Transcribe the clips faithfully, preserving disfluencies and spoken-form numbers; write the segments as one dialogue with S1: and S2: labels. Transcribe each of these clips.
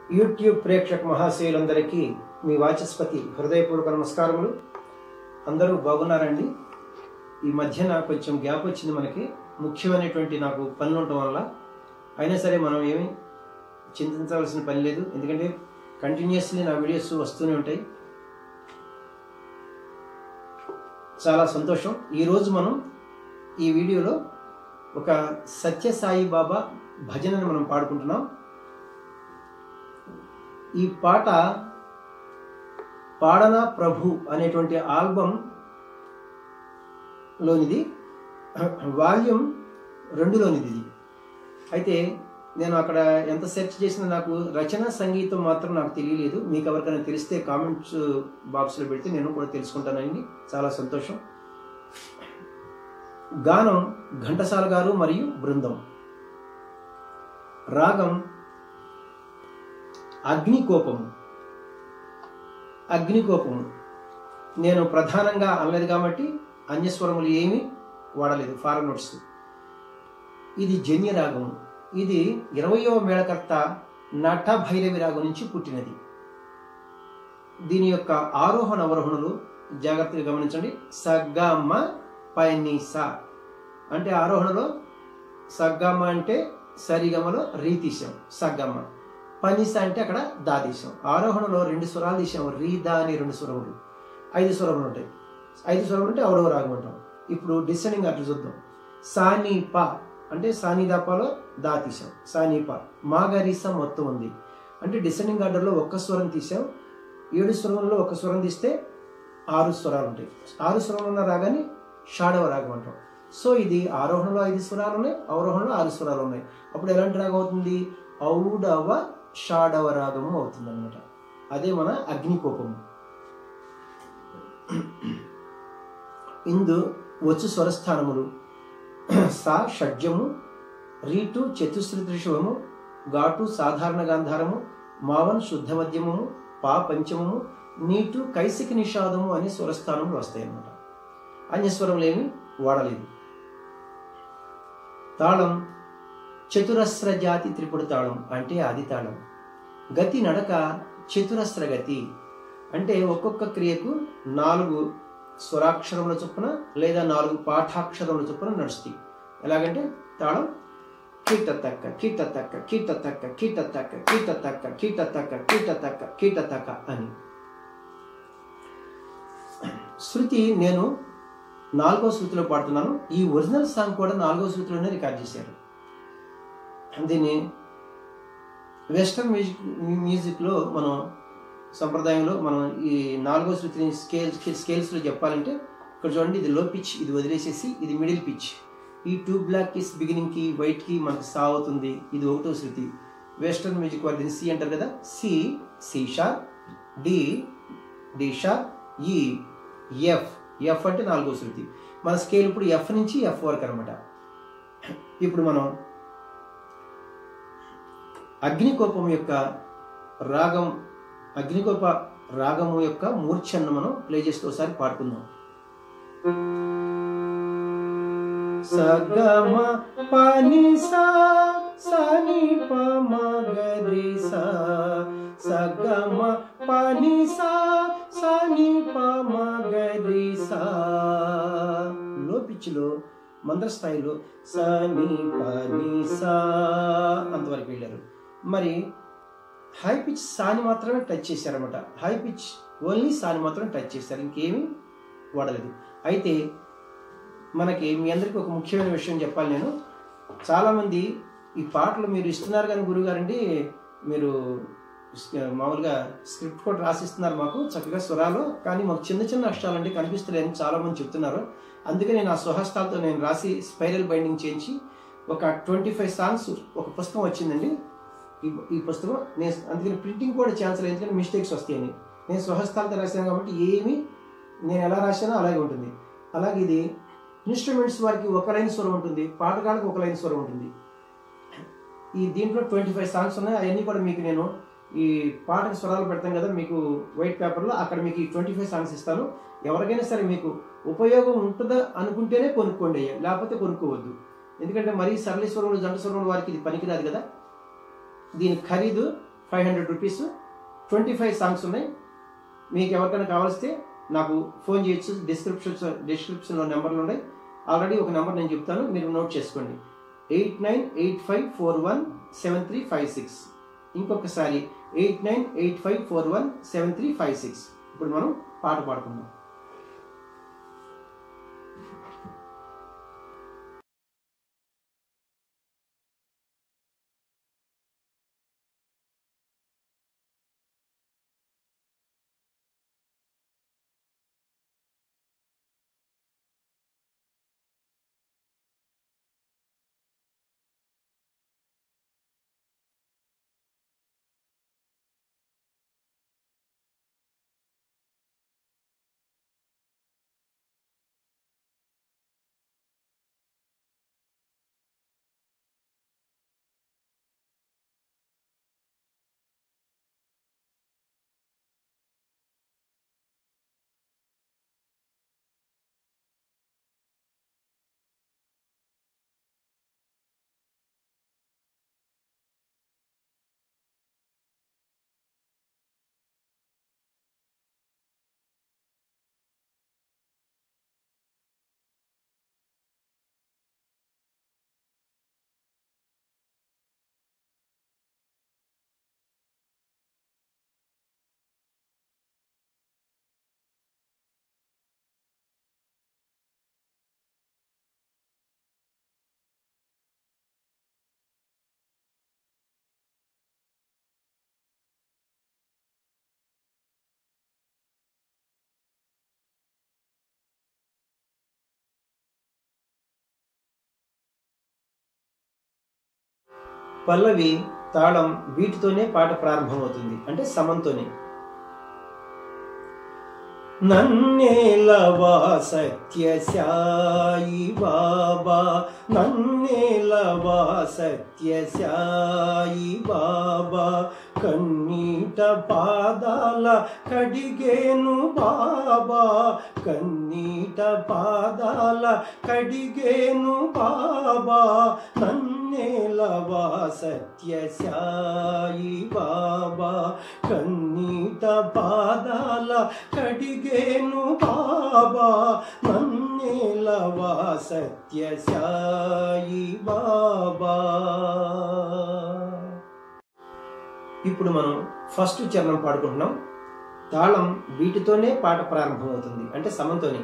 S1: YouTube ప్రేక్షక మహాశయులందరికీ మీ వాచస్పతి హృదయపూర్వక నమస్కారములు. అందరూ బాగున్నారండి? ఈ మధ్యన కొంచెం గ్యాప్ వచ్చింది మనకి, ముఖ్యమైనటువంటి నాకు పనులు ఉండటం వల్ల. అయినా సరే మనం ఏమి చింతించాల్సిన పని లేదు, ఎందుకంటే కంటిన్యూస్లీ నా వీడియోస్ వస్తూనే ఉంటాయి. చాలా సంతోషం. ఈరోజు మనం ఈ వీడియోలో ఒక సత్యసాయి బాబా భజనని మనం పాడుకుంటున్నాం. ఈ పాట పాడనా ప్రభు అనేటువంటి ఆల్బమ్ లోనిది, వాల్యూమ్ రెండులోనిది ఇది. అయితే నేను అక్కడ ఎంత సెర్చ్ చేసినా నాకు రచన సంగీతం మాత్రం నాకు తెలియలేదు. మీకు ఎవరికైనా తెలిస్తే కామెంట్స్ బాక్స్లో పెడితే నేను కూడా తెలుసుకుంటానండి. చాలా సంతోషం. గానం ఘంటసాల గారు మరియు బృందం. రాగం అగ్నికోపము. అగ్నికోపము నేను ప్రధానంగా అనలేదు కాబట్టి అన్యస్వరములు ఏమీ వాడలేదు, ఫారెన్ నోట్స్. ఇది జన్య రాగము. ఇది ఇరవయవ మేళకర్త నట భైరవి రాగం నుంచి పుట్టినది. దీని యొక్క ఆరోహణ అవరోహణలు జాగ్రత్తగా గమనించండి. సగ్గమ్మ పైనీస అంటే ఆరోహణలో సగ్గమ్మ అంటే సరిగమలో రీ తీసాం, సగ్గమ్మ. పనిస అంటే అక్కడ దా తీసాం. ఆరోహణలో రెండు స్వరాలు తీసాం, రీ దా అని రెండు స్వరములు. ఐదు స్వరములు ఉంటాయి. ఐదు స్వరములు అంటే ఔడవ రాగం అంటాం. ఇప్పుడు డిసెండింగ్ అట్లా చూద్దాం. సాని ప అంటే సాని దాపాలో దా తీసాం, సాని ప. మాగరీస మొత్తం ఉంది అంటే డిసెండింగ్ ఆర్డర్లో ఒక్క స్వరం తీసాం. ఏడు స్వరంలో ఒక స్వరం తీస్తే ఆరు స్వరాలు ఉంటాయి. ఆరు స్వరాలు ఉన్న రాగాన్ని షాడవ రాగం అంటాం. సో ఇది ఆరోహణలో ఐదు స్వరాలు ఉన్నాయి, అవరోహణలో ఆరు స్వరాలు ఉన్నాయి. అప్పుడు ఎలాంటి రాగం అవుతుంది? ఔడవ షాడవ రాగము అవుతుంది అనమాట. అదే మన అగ్నికోపము. ఇందు వచ్చు స్వరస్థానములు సా షడ్జము, రీటు చతుశ్రుతి త్రిశూలము, ఘాటు సాధారణ గాంధారము, మావన్ శుద్ధ మధ్యమము, పా పంచమము, నీటు కైసిక నిషాదము అనే స్వరస్థానములు వస్తాయి అన్నమాట. అన్యస్వరములు ఏమి వాడలేదు. తాళం చతురస్ర జాతి త్రిపుడు తాళం అంటే ఆది తాళం. గతి నడక చతురస్ర గతి అంటే ఒక్కొక్క క్రియకు నాలుగు స్వరాక్షరముల చొప్పున లేదా నాలుగు పాఠాక్షరముల చొప్పున నడుస్తాయి. ఎలాగంటే తాళం కీట తక్క కీట తక్క కీట తక్క కీట తక్క కీట తక్క కీట తక్క కీట తక్క కీట తక్క అని. శృతి నేను నాలుగో శృతిలో పాడుతున్నాను. ఈ ఒరిజినల్ సాంగ్ కూడా నాలుగో శృతిలోనే రికార్డ్ చేశారు. దీన్ని వెస్టర్న్ మ్యూజిక్ మ్యూజిక్లో మనం సంప్రదాయంలో మనం ఈ నాలుగో శృతిని స్కేల్ స్కేల్స్లో చెప్పాలంటే ఇక్కడ చూడండి, ఇది లో పిచ్, ఇది వదిలేసేసి ఇది మిడిల్ పిచ్. ఈ టూ బ్లాక్ కిస్ బిగినింగ్కి వైట్కి మనకి సా అవుతుంది. ఇది ఒకటో శృతి. వెస్టర్న్ మ్యూజిక్ వాళ్ళు దీన్ని సి అంటారు కదా. C C sharp, D D sharp, E F F అంటే నాలుగో శృతి. మన స్కేల్ ఇప్పుడు ఎఫ్ నుంచి ఎఫ్ వరకు అనమాట. ఇప్పుడు మనం అగ్నికోపం యొక్క రాగం, అగ్నికోప రాగము యొక్క మూర్ఛను మనం ప్లే చేస్తూ ఒకసారి పాడుకుందాం. సగమ పని సా సని ప మగరి సా, సగమ పని సా సని ప మగరి సా. లో పిచ్లో మందర స్థాయిలో సని పని సా అంతవరకు వెళ్ళారు. మరి హై పిచ్ సాని మాత్రమే టచ్ చేశారనమాట. హై పిచ్ ఓన్లీ సాని మాత్రమే టచ్ చేశారు, ఇంకేమీ వాడలేదు. అయితే మనకి మీ అందరికీ ఒక ముఖ్యమైన విషయం చెప్పాలి. నేను చాలామంది ఈ పాటలు మీరు ఇస్తున్నారు కానీ గురుగారండి, మీరు మామూలుగా స్క్రిప్ట్ కూడా రాసిస్తున్నారు మాకు చక్కగా స్వరాలు, కానీ మాకు చిన్న చిన్న అక్షరాలండి కనిపిస్తలేని చాలామంది చెప్తున్నారు. అందుకే నేను ఆ స్వహస్తాలతో నేను రాసి స్పైరల్ బైండింగ్ చేయించి ఒక ట్వంటీ ఫైవ్ సాంగ్స్ ఒక పుస్తకం వచ్చిందండి. ఈ ఈ పుస్తకం నేను అందుకని ప్రింటింగ్ కూడా ఛాన్స్ లేదు, ఎందుకంటే మిస్టేక్స్ వస్తాయని. నేను స్వహస్తాలతో రాశాను కాబట్టి ఏమి నేను ఎలా రాశానో అలాగే ఉంటుంది. అలాగే ఇది ఇన్స్ట్రుమెంట్స్ వారికి ఒక లైన్ స్వరం ఉంటుంది, పాటగాళ్ళకి ఒక లైన్ స్వరం ఉంటుంది. ఈ దీంట్లో ట్వంటీ ఫైవ్ సాంగ్స్ ఉన్నాయి. అవన్నీ కూడా మీకు నేను ఈ పాటకు స్వరాలు పెడతాను కదా మీకు వైట్ పేపర్లో, అక్కడ మీకు ఈ ట్వంటీ ఫైవ్ సాంగ్స్ ఇస్తాను. ఎవరికైనా సరే మీకు ఉపయోగం ఉంటుందా అనుకుంటేనే కొనుక్కోండి, లేకపోతే కొనుక్కోవద్దు. ఎందుకంటే మరీ సరళి స్వరములు జంట స్వరములు వారికి ఇది పనికిరాదు కదా. దీని ఖరీదు five hundred rupees. Twenty five songs ఉన్నాయి. మీకు ఎవరికైనా కావాల్స్తే నాకు ఫోన్ చేయొచ్చు. డిస్క్రిప్షన్ డిస్క్రిప్షన్లో నెంబర్లు ఉన్నాయి. ఆల్రెడీ ఒక నెంబర్ నేను చెప్తాను, మీరు నోట్ చేసుకోండి. Eight nine eight five four one seven three five six. ఇంకొకసారి eight nine eight five four one seven three five six. ఇప్పుడు మనం పాట పాడుకుందాం. పల్లవి తాళం వీటితోనే పాట ప్రారంభమవుతుంది, అంటే సమంతోనే. నన్నేలవా సత్యసాయి బాబా, నన్నేలవా సత్యసాయి బాబా, కన్నీట పాదాల కడిగేను బాబా, కన్నీట పాదాల కడిగేను బాబా, నన్నేలవా సత్యసాయి బాబా, కన్నీట పాదాల కడిగేను బాబా, నన్నేలవా సత్యసాయి బాబా. ఇప్పుడు మనం ఫస్ట్ చరణం పాడుకుంటున్నాం. తాళం వీటితోనే పాట ప్రారంభమవుతుంది, అంటే సమంతోనే.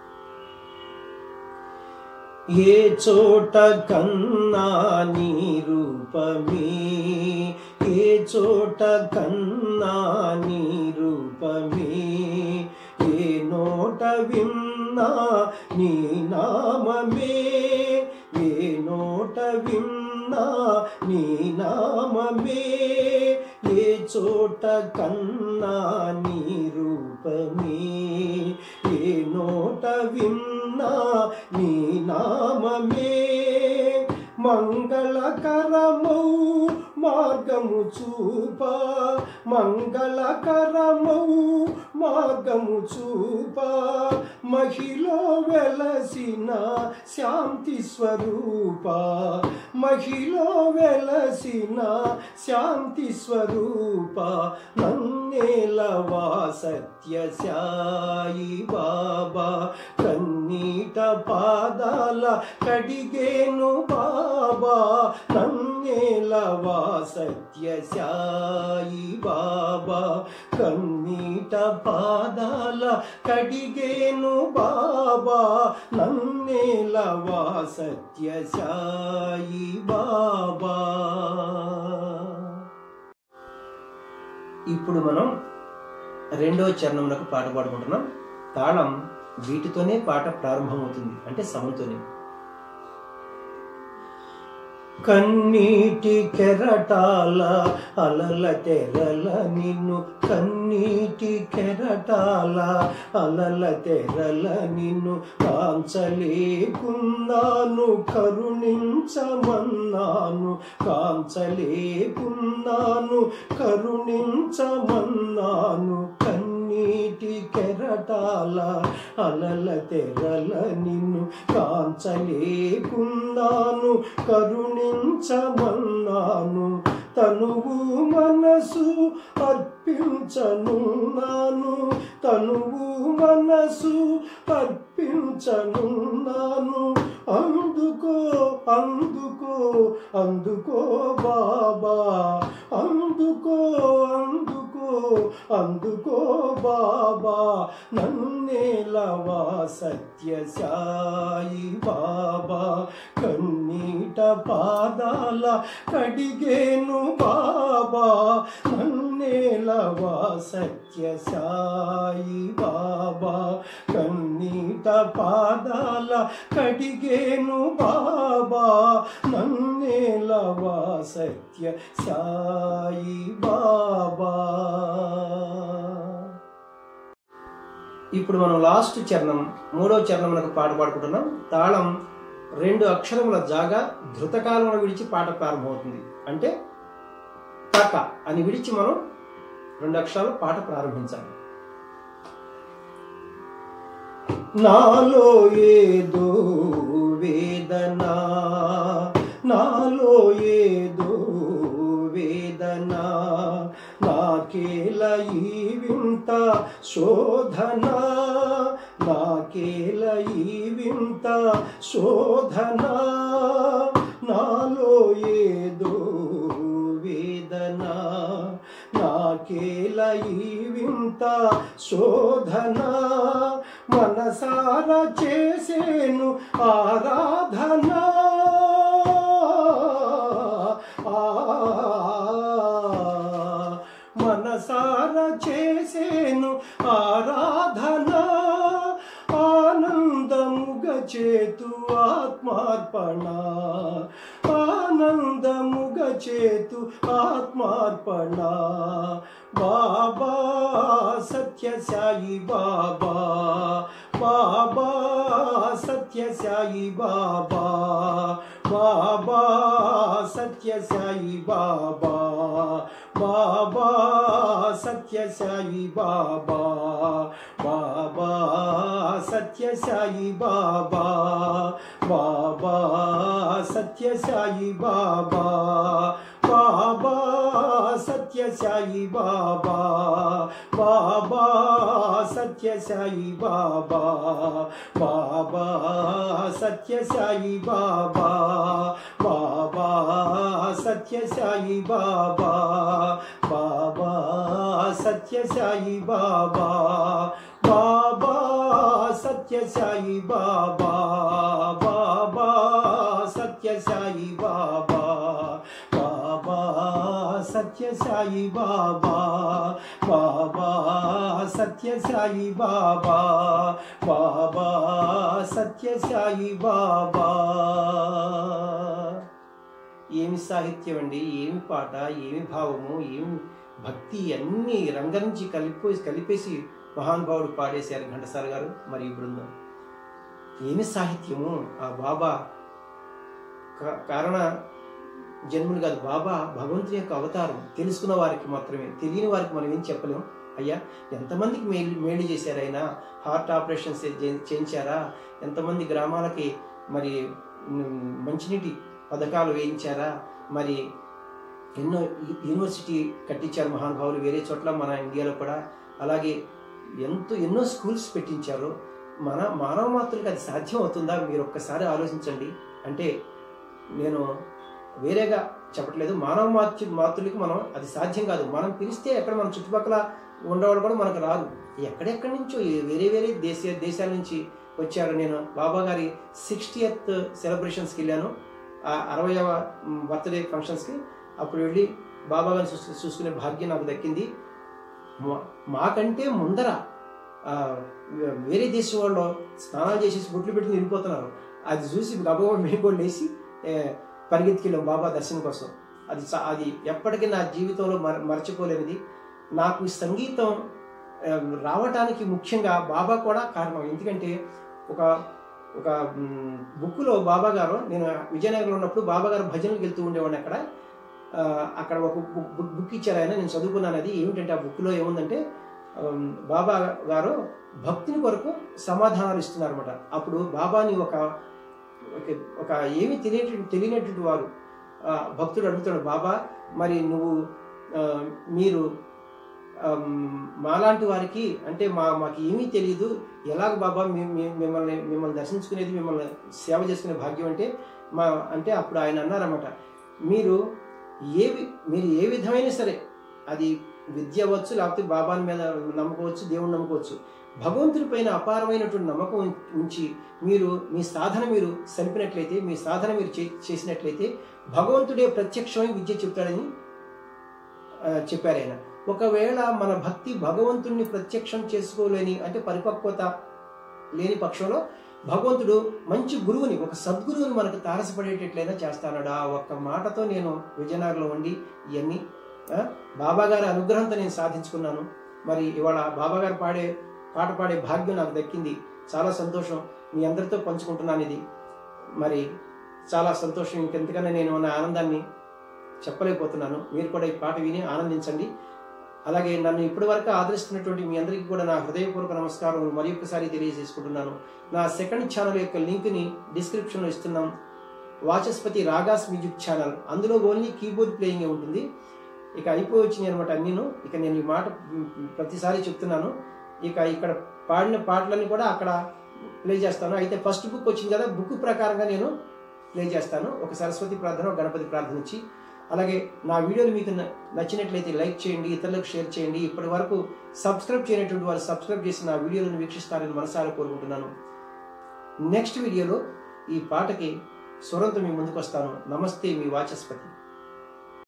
S1: ఏ చోట కన్నా నీ రూపమే, ఏ చోట కన్నా నీ రూపమే, ఏ నోట విన్నా నీ నామమే, ఏ నోట విన్నా నీ నామమే, ఏ చోట కన్నా నీ రూపమే, ఏ నోట విన్నా నీ నామమే, మంగళకరమౌ మార్గము చూప, మంగళకరమౌ మార్గము చూప, మహిలో వెలసిన శాంతి స్వరూప, మహిలో వెలసిన శాంతి స్వరూప, నన్నేలవా సత్యసాయి బాబా, కన్నీట పాదాల కడిగేను బాబా, నన్నేలవా సత్యసాయి బాబా, కన్నీట పాదాల కడిగేను బాబా, నన్నేలవా సత్యసాయి బాబా. ఇప్పుడు మనం రెండవ చరణంలోకి పాట పాడుకుంటున్నాం. తాళం వీటితోనే పాట ప్రారంభమవుతుంది, అంటే సమంతోనే. కన్నీటి కెరటాల అలల తెరల నిన్ను, కన్నీటి కెరటాల అలల తెరల నిన్ను, కాంచలేకున్నాను కరుణించమన్నాను, కాంచలేకున్నాను కరుణించమన్నాను, కన్నీటి కెరటాల అలల తెరల నిన్ను, కాంచలేకున్నాను కరుణించమన్నాను, తనువు మనసు అర్పించనున్నాను, తనువు మనసు అర్పించనున్నాను. అందుకో అందుకో అందుకో బాబా, అందుకో అందుకో అందుకో బాబా. నన్నేలవా సత్య సాయి బాబా, కన్నీట పాదాల కడిగేను బాబా. నన్నేలవా సత్య సాయి బాబా, కన్నీట పాదాల కడిగేను బాబా. నన్నేలవా సత్య సాయి బాబా. ఇప్పుడు మనం లాస్ట్ చరణం, మూడో చరణం మనకు పాట పాడుకుంటున్నాం. తాళం రెండు అక్షరముల జాగా ధృతకాలంలో విడిచి పాట ప్రారంభమవుతుంది. అంటే తక అని విడిచి మనం రెండు అక్షరాలు పాట ప్రారంభించాలి. నాలో ఏదో వేదన, నాలో ఏదో వేదన, నాకేల ఈ వింత శోధన, నాకేల ఈ వింత శోధన. నాలో ఏదో వేదన, నాకేల ఈ వింత శోధన. మనసారా చేసేను ఆరాధన, మనసారా చేసేను ఆరాధన. ఆనందముగా చేతు ఆత్మార్పణ, ఆనందముగా చేతు ఆత్మార్పణ. బాబా సత్య సాయి బాబా, బాబా సత్య సాయి బాబా, బాబా సత్య సాయి బాబా, బాబా సత్య సాయి బాబా, బాబా సత్య సాయి బాబా, బాబా సత్య సాయి బాబా, బాబా సత్య సాయి బాబా, బాబా సత్య సాయి బాబా, బాబా సత్య సాయి బాబా, బాబా సత్య సాయి బాబా, బాబా సత్య సాయి బాబా, బాబా సత్య సాయి బాబా, బాబా సత్య సాయి బాబా, బాబా సత్య సాయి బాబా, బాబా సత్య సాయి బాబా, బాబా సత్య సాయి బాబా. ఏమి సాహిత్యం అండి, ఏమి పాట, ఏమి భావము, ఏమి భక్తి, అన్ని రంగరించి కలిపి కలిపేసి మహానుభావుడు పాడేశారు ఘంటసాల గారు మరియు బృందం. ఏమి సాహిత్యము! ఆ బాబా కారణ జన్ములు కాదు, బాబా భగవంతుని యొక్క అవతారం. తెలుసుకున్న వారికి మాత్రమే, తెలియని వారికి మనం ఏం చెప్పలేం. అయ్యా ఎంతమందికి మేలు మేలు చేశారు ఆయన, హార్ట్ ఆపరేషన్స్ చేయించారా, ఎంతమంది గ్రామాలకి మరి మంచినీటి పథకాలు వేయించారా, మరి ఎన్నో యూనివర్సిటీ కట్టించారు మహానుభావులు వేరే చోట్ల మన ఇండియాలో కూడా. అలాగే ఎంతో ఎన్నో స్కూల్స్ పెట్టించారు. మన మానవ మాతృలకు అది సాధ్యం అవుతుందా? మీరు ఒక్కసారి ఆలోచించండి. అంటే నేను వేరేగా చెప్పట్లేదు, మానవ మాతృ మాతృలకు మనం అది సాధ్యం కాదు. మనం పిలిస్తే ఎక్కడ మన చుట్టుపక్కల ఉండేవాళ్ళు కూడా మనకు రాదు, ఎక్కడెక్కడి నుంచో వేరే వేరే దేశ దేశాల నుంచి వచ్చారు. నేను బాబా గారి సిక్స్టీయత్ సెలబ్రేషన్స్కి వెళ్ళాను, ఆ అరవైవ బర్త్డే ఫంక్షన్స్కి. అప్పుడు వెళ్ళి బాబా గారిని చూసు చూసుకునే భాగ్యం నాకు దక్కింది. మాకంటే ముందర వేరే దేశం వాళ్ళు స్నానాలు చేసేసి బొట్లు పెట్టి వెళ్ళిపోతున్నారు. అది చూసి గబగబా మేము కూడా లేచి పరిగెత్తికెళ్ళాం బాబా దర్శనం కోసం. అది అది ఎప్పటికీ నా జీవితంలో మర మర్చిపోలేనిది. నాకు సంగీతం రావటానికి ముఖ్యంగా బాబా కూడా కారణం. ఎందుకంటే ఒక ఒక బుక్లో బాబా గారు, నేను విజయనగరంలో ఉన్నప్పుడు బాబా గారు భజనలకు వెళ్తూ ఉండేవాడిని. అక్కడ అక్కడ ఒక బుక్ ఇచ్చారు ఆయన, నేను చదువుకున్నాను. అది ఏమిటంటే ఆ బుక్లో ఏముందంటే బాబా గారు భక్తిని కొరకు సమాధానాలు ఇస్తున్నారు అనమాట. అప్పుడు బాబాని ఒక ఒక ఏమీ తెలియనటువంటి తెలియనటువంటి వారు భక్తుడు అడుగుతాడు, బాబా మరి నువ్వు మీరు మాలాంటి వారికి అంటే మా మాకు ఏమీ తెలియదు, ఎలాగ బాబా మిమ్మల్ని మిమ్మల్ని దర్శించుకునేది, మిమ్మల్ని సేవ చేసుకునే భాగ్యం అంటే మా అంటే అప్పుడు ఆయన అన్నారన్నమాట, మీరు ఏ మీరు ఏ విధమైన సరే అది విద్య అవ్వచ్చు, లేకపోతే బాబాని మీద నమ్మకవచ్చు, దేవుని నమ్మకవచ్చు, భగవంతుడి పైన అపారమైనటువంటి నమ్మకం ఉంచి మీరు మీ సాధన మీరు సలిపినట్లయితే, మీ సాధన మీరు చేసినట్లయితే భగవంతుడే ప్రత్యక్షమై విద్య చెప్తాడని చెప్పారు ఆయన. ఒకవేళ మన భక్తి భగవంతుడిని ప్రత్యక్షం చేసుకోలేని అంటే పరిపక్వత లేని పక్షంలో భగవంతుడు మంచి గురువుని, ఒక సద్గురువుని మనకు తారసపడేటట్లయినా చేస్తానడు. ఆ ఒక్క మాటతో నేను విజయనగరంలో ఉండి ఇవన్నీ బాబాగారి అనుగ్రహంతో నేను సాధించుకున్నాను. మరి ఇవాళ బాబాగారు పాడే పాట పాడే భాగ్యం నాకు దక్కింది. చాలా సంతోషం, మీ అందరితో పంచుకుంటున్నాను ఇది. మరి చాలా సంతోషం, ఇంకెంతకన్నా నేను నా ఆనందాన్ని చెప్పలేకపోతున్నాను. మీరు కూడా ఈ పాట విని ఆనందించండి. అలాగే నన్ను ఇప్పటి వరకు ఆదరిస్తున్నటువంటి మీ అందరికీ కూడా నా హృదయపూర్వక నమస్కారం మరి ఒక్కసారి తెలియజేసుకుంటున్నాను. నా సెకండ్ ఛానల్ యొక్క లింక్ని డిస్క్రిప్షన్లో ఇస్తున్నాం. వాచస్పతి రాగాస్ మ్యూజిక్ ఛానల్, అందులో ఓన్లీ కీబోర్డ్ ప్లేయింగ్ ఉంటుంది. ఇక అయిపోయి వచ్చినాయి అనమాట అన్నీను. ఇక నేను ఈ మాట ప్రతిసారి చెప్తున్నాను. ఇక ఇక్కడ పాడిన పాటలన్నీ కూడా అక్కడ ప్లే చేస్తాను. అయితే ఫస్ట్ బుక్ వచ్చింది కదా, బుక్ ప్రకారంగా నేను ప్లే చేస్తాను. ఒక సరస్వతి ప్రార్థన, ఒక గణపతి ప్రార్థన ఇచ్చి. అలాగే నా వీడియోలు మీకు నచ్చినట్లయితే లైక్ చేయండి, ఇతరులకు షేర్ చేయండి. ఇప్పటి వరకు సబ్స్క్రైబ్ చేయనటువంటి వారు సబ్స్క్రైబ్ చేసి నా వీడియోలను వీక్షిస్తారని మనసారా కోరుకుంటున్నాను. నెక్స్ట్ వీడియోలో ఈ పాటకి స్వరంతో మీ ముందుకు వస్తాను. నమస్తే, మీ వాచస్పతి.